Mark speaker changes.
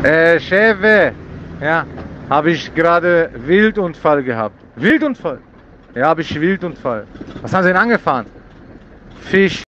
Speaker 1: Chefe, ja, habe ich gerade Wildunfall gehabt. Wildunfall? Ja, habe ich Wildunfall. Was haben Sie denn angefahren? Fisch.